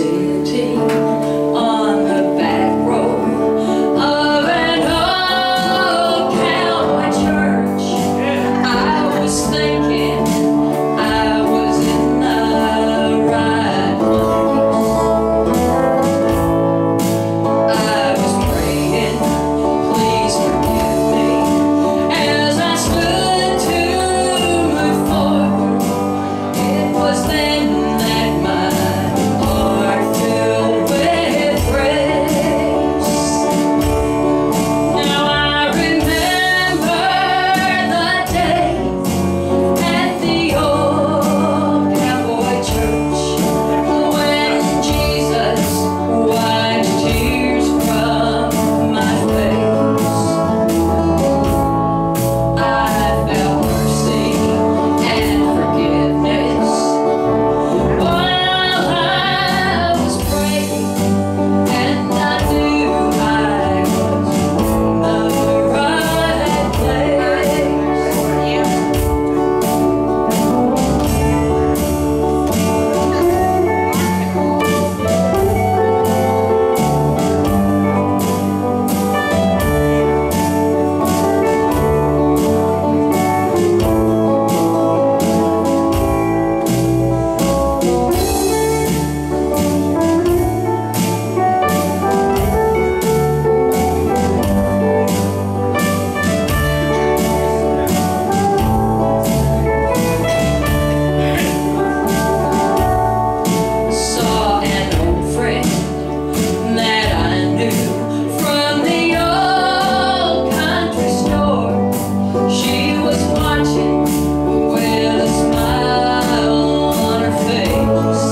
sitting on the back row of an old cowboy church. I was thinking I was in the right place. I was praying, please forgive me, as I stood to move forward. It was then that my heart filled with grace. Now I remember the day at the old cowboy church when Jesus wiped tears from my face. I felt mercy and forgiveness while I was praying, and I knew I was in the right place. Saw an old friend that I knew from the old country store. She was watching with a smile on her face.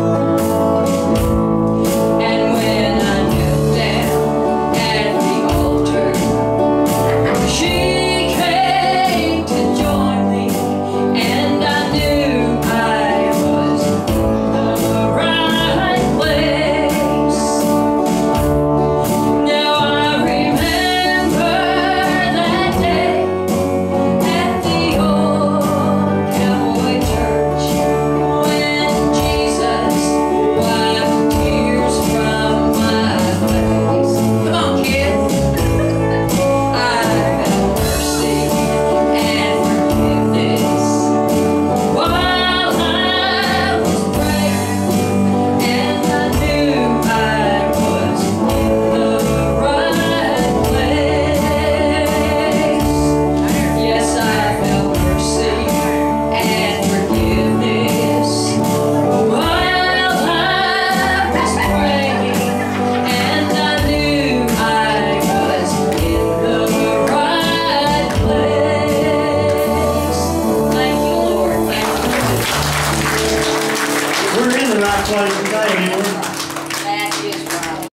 And when I knelt down at the altar, she came to join me, and I knew I was in the right place. Now I remember that day at the old cowboy church when Jesus wiped tears from my face. Come on, kids. I felt mercy and forgiveness while I was praying, and I knew I was in the right place. Yes, I felt mercy and forgiveness while I was praying, and I knew I was in the right place. Thank you, Lord. Thank you. We're in the right place today, Lord.